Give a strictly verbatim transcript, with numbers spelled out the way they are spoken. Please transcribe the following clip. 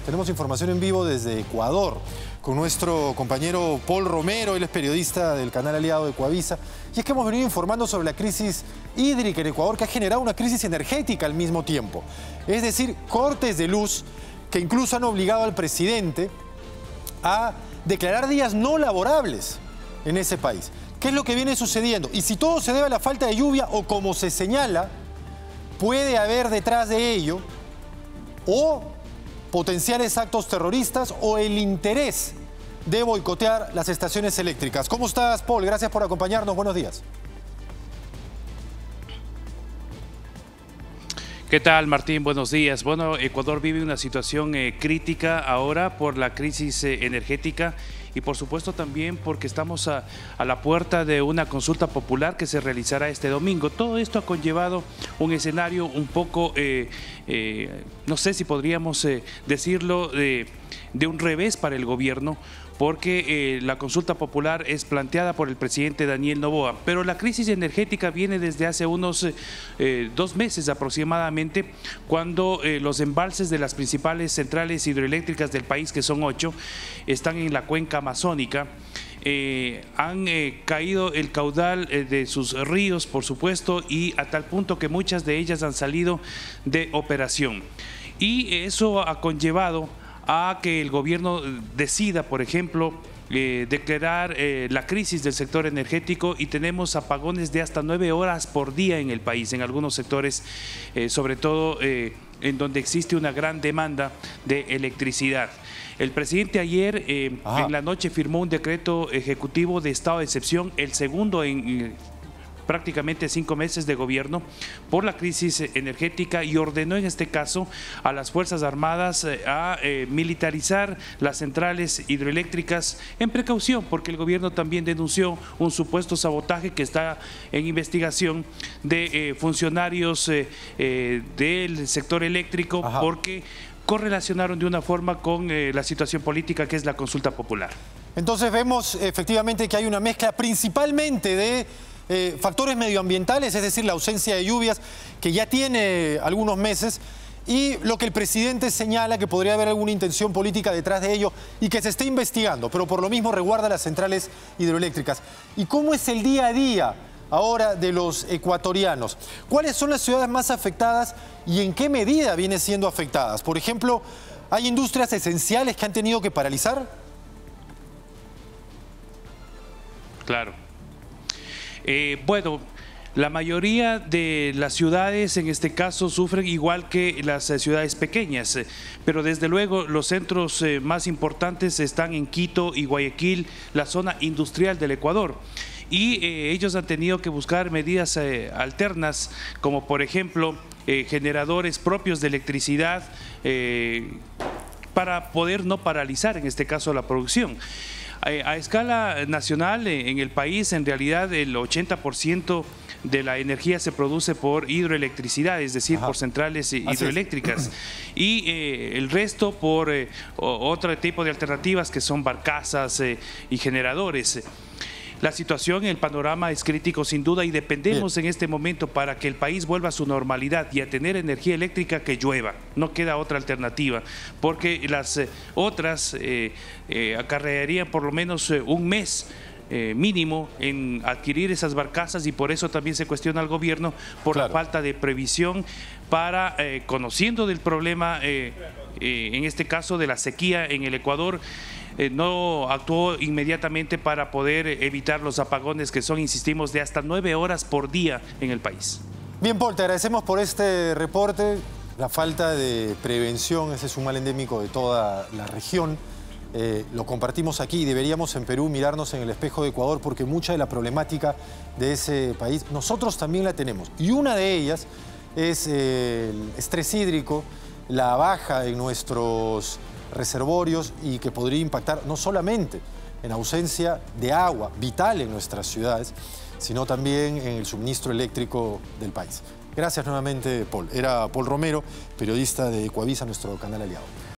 Tenemos información en vivo desde Ecuador con nuestro compañero Paul Romero, él es periodista del canal aliado de Ecuavisa. Y es que hemos venido informando sobre la crisis hídrica en Ecuador, que ha generado una crisis energética al mismo tiempo. Es decir, cortes de luz que incluso han obligado al presidente a declarar días no laborables en ese país. ¿Qué es lo que viene sucediendo? Y si todo se debe a la falta de lluvia o, como se señala, puede haber detrás de ello o potenciales actos terroristas o el interés de boicotear las estaciones eléctricas. ¿Cómo estás, Paul? Gracias por acompañarnos. Buenos días. ¿Qué tal, Martín? Buenos días. Bueno, Ecuador vive una situación eh, crítica ahora por la crisis eh, energética y por supuesto también porque estamos a, a la puerta de una consulta popular que se realizará este domingo. Todo esto ha conllevado un escenario un poco, eh, eh, no sé si podríamos eh, decirlo, de, de un revés para el gobierno, porque eh, la consulta popular es planteada por el presidente Daniel Noboa, pero la crisis energética viene desde hace unos eh, dos meses aproximadamente, cuando eh, los embalses de las principales centrales hidroeléctricas del país, que son ocho, están en la cuenca amazónica. Eh, han eh, caído el caudal eh, de sus ríos, por supuesto, y a tal punto que muchas de ellas han salido de operación. Y eso ha conllevado a que el gobierno decida, por ejemplo, eh, declarar eh, la crisis del sector energético, y tenemos apagones de hasta nueve horas por día en el país, en algunos sectores, eh, sobre todo eh, en donde existe una gran demanda de electricidad. El presidente ayer eh, en la noche firmó un decreto ejecutivo de estado de excepción, el segundo en eh, prácticamente cinco meses de gobierno, por la crisis energética, y ordenó en este caso a las Fuerzas Armadas a eh, militarizar las centrales hidroeléctricas en precaución, porque el gobierno también denunció un supuesto sabotaje que está en investigación de eh, funcionarios eh, eh, del sector eléctrico. Ajá. Porque correlacionaron de una forma con eh, la situación política que es la consulta popular. Entonces vemos efectivamente que hay una mezcla principalmente de Eh, factores medioambientales, es decir, la ausencia de lluvias que ya tiene algunos meses, y lo que el presidente señala que podría haber alguna intención política detrás de ello y que se esté investigando, pero por lo mismo resguarda las centrales hidroeléctricas. ¿Y cómo es el día a día ahora de los ecuatorianos? ¿Cuáles son las ciudades más afectadas y en qué medida vienen siendo afectadas? Por ejemplo, ¿hay industrias esenciales que han tenido que paralizar? Claro. Eh, bueno, la mayoría de las ciudades en este caso sufren igual que las eh, ciudades pequeñas, eh, pero desde luego los centros eh, más importantes están en Quito y Guayaquil, la zona industrial del Ecuador. Y eh, ellos han tenido que buscar medidas eh, alternas, como por ejemplo eh, generadores propios de electricidad, eh, para poder no paralizar en este caso la producción. A escala nacional, en el país, en realidad el ochenta por ciento de la energía se produce por hidroelectricidad, es decir, Ajá. por centrales hidroeléctricas, y eh, el resto por eh, otro tipo de alternativas que son barcazas eh, y generadores. La situación, el panorama es crítico sin duda, y dependemos Bien. en este momento, para que el país vuelva a su normalidad y a tener energía eléctrica, que llueva. No queda otra alternativa, porque las eh, otras eh, eh, acarrearían por lo menos eh, un mes eh, mínimo en adquirir esas barcazas, y por eso también se cuestiona al gobierno por claro. la falta de previsión para, eh, conociendo del problema, eh, eh, en este caso de la sequía en el Ecuador, Eh, no actuó inmediatamente para poder evitar los apagones, que son, insistimos, de hasta nueve horas por día en el país. Bien, Paul, te agradecemos por este reporte. La falta de prevención, ese es un mal endémico de toda la región. Eh, lo compartimos aquí, y deberíamos en Perú mirarnos en el espejo de Ecuador, porque mucha de la problemática de ese país nosotros también la tenemos. Y una de ellas es eh, el estrés hídrico, la baja en nuestros reservorios, y que podría impactar no solamente en ausencia de agua vital en nuestras ciudades, sino también en el suministro eléctrico del país. Gracias nuevamente, Paul. Era Paul Romero, periodista de Ecuavisa, nuestro canal aliado.